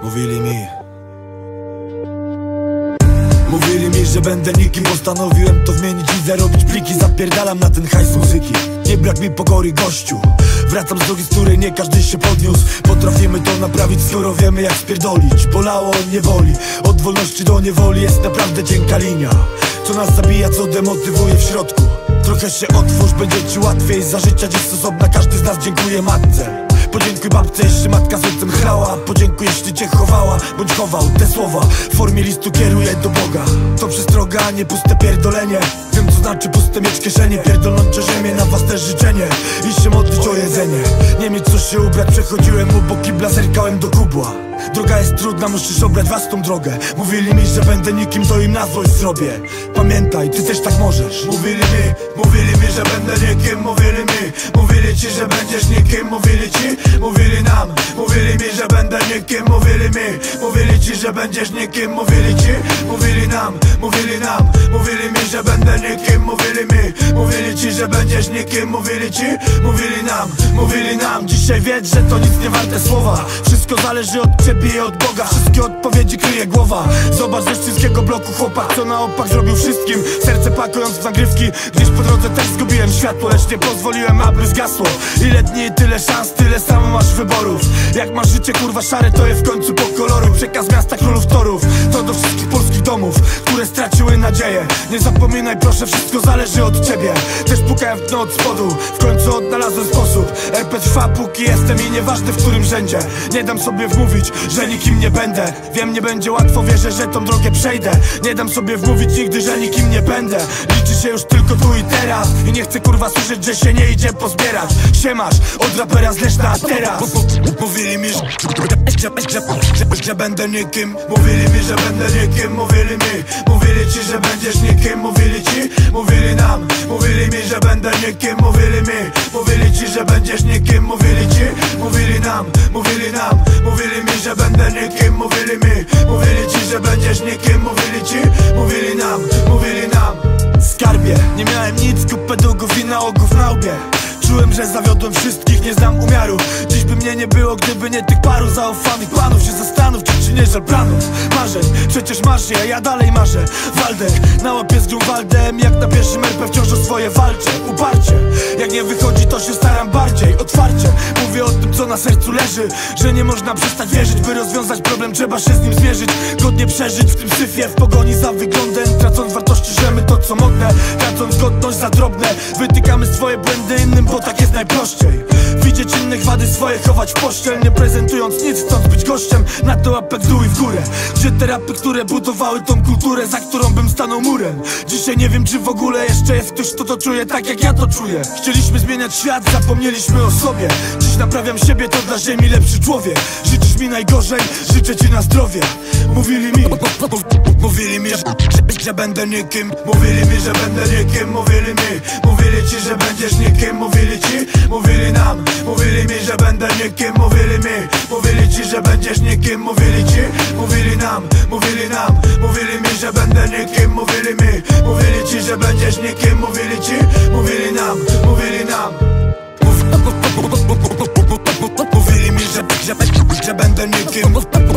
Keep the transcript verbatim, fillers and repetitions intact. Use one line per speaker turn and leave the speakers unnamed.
Mówili mi Mówili mi, że będę nikim. Postanowiłem to zmienić i zarobić pliki. Zapierdalam na ten hajs muzyki. Nie brak mi pokory, gościu. Wracam z drogi, z której nie każdy się podniósł. Potrafimy to naprawić, skoro wiemy jak spierdolić. Bolało, on nie woli. Od wolności do niewoli jest naprawdę cienka linia, co nas zabija, co demotywuje w środku. Trochę się otwórz, będzie ci łatwiej. Za życia dziś osobna, każdy z nas dziękuję matce. Podziękuj babce, jeśli matka z ojcem chlała. Podziękuj, jeśli cię chowała, bądź chował te słowa. W formie listu kieruję do Boga. To przestroga, a nie puste pierdolenie. Wiem, co znaczy puste mieć kieszenie. Pierdolnąć o ziemię, na własne życzenie i się modlić o jedzenie. Nie mieć co się ubrać, przechodziłem obok kibla, zerkałem do kubła. Droga jest trudna, musisz obrać własną drogę. Mówili mi, że będę nikim, to im na złość zrobię. Pamiętaj, ty też tak możesz. Mówili mi, mówili mi, że będę nikim. Mówili mi, mówili ci, że będziesz nikim. Mówili ci, mówili nam, mówili mi, że będę nikim. Mówili mi, mówili ci, że będziesz nikim. Mówili ci, mówili nam, mówili nam, mówili mi, że będę nikim. Mówili mi, mówili ci, że będziesz nikim. Mówili ci, mówili nam, mówili nam. Dzisiaj wiedz, że to nic nie warte słowa. Wszystko zależy od ciebie i od Boga. Wszystkie odpowiedzi kryje głowa. Zobacz ze wszystkiego bloku chłopak, co na opak zrobił wszystkim. Serce pakując w nagrywki. Gdzieś po drodze też zgubiłem światło, lecz nie pozwoliłem, aby zgasło. Ile dni, tyle szans, tyle samo masz wyborów. Jak masz życie kurwa szare, to je w końcu pokoloruj. Przekaz miasta królów torów to do wszystkich polskich domów, które straciły nadzieję. Nie zapominaj proszę, wszystko zależy od ciebie. Też pukałem w dno od spodu, w końcu odnalazłem sposób. R P trwa póki jestem i nieważne w którym rzędzie. Nie dam sobie wmówić, że nikim nie będę. Wiem, nie będzie łatwo, wierzę, że tą drogę przejdę. Nie dam sobie wmówić nigdy, że nikim nie będę. Liczy się już tylko tu i teraz. I nie chcę kurwa słyszeć, że się nie idzie pozbierać. Siemasz, od rapera z Leszna, a teraz mówili mi, że, że, że, że będę nikim. Mówili mi, że będę nikim. Mówili mi, mówili ci, że będziesz nikim. Mówili ci, mówili nam, mówili mi, że będę nikim. Mówili mi, mówili ci, że będziesz nikim. Mówili ci, mówili nam, mówili nam, mówili mi, że będę nikim. Mówili mi, mówili ci, że będziesz nikim. Mówili ci, mówili nam, mówili nam. Skarbie, nie miałem nic, kupę długów i nałogów na łbie. Czułem, że zawiodłem wszystkich, nie znam umiaru. Dziś by mnie nie było, gdyby nie tych paru zaufanych panów. Się zastanów, czy, czy nie żal planów, marzeń, przecież masz je, ja dalej marzę. Waldek, na łapie z Grunwaldem, jak na pierwszym R P wciąż o swoje walczę. Uparcie, jak nie wychodzi, to się staram bardziej. Otwarcie, mówię o tym, co na sercu leży. Że nie można przestać wierzyć, by rozwiązać problem, trzeba się z nim zmierzyć. Godnie przeżyć w tym syfie, w pogoni za wyglądem. Tracąc wartości, żemy to co modne. Tracąc godność za drobne. Wytykamy swoje błędy innym, bo tak jest najprościej. Widzieć innych wady swoje, chować w pościel. Nie prezentując nic, chcąc być gościem. Na to łapek w dół i w górę. Gdzie te rapy, które budowały tą kulturę, za którą bym stanął murem. Dzisiaj nie wiem, czy w ogóle jeszcze jest ktoś, kto to czuje tak jak ja to czuję. Chcieliśmy zmieniać świat, zapomnieliśmy o sobie. Dziś naprawiam siebie, to dla ziemi lepszy człowiek. Życzysz mi najgorzej, życzę ci na zdrowie. Mówili mi, mówili mi, że, że, że będę nikim. Mówili mi, że będę nikim. Mówili mi, mówili ci, że będziesz nikim. Mówili ci, mówili nam, mówili mi, że będę nikim. Mówili mi, mówili ci, że będziesz nikim. Mówili ci, mówili nam, mówili nam, mówili mi, że będę nikim. Mówili mi, mówili ci, że będziesz nikim. Mówili ci, mówili nam, mówili nam. Mówili mi, że, że, że będę nikim.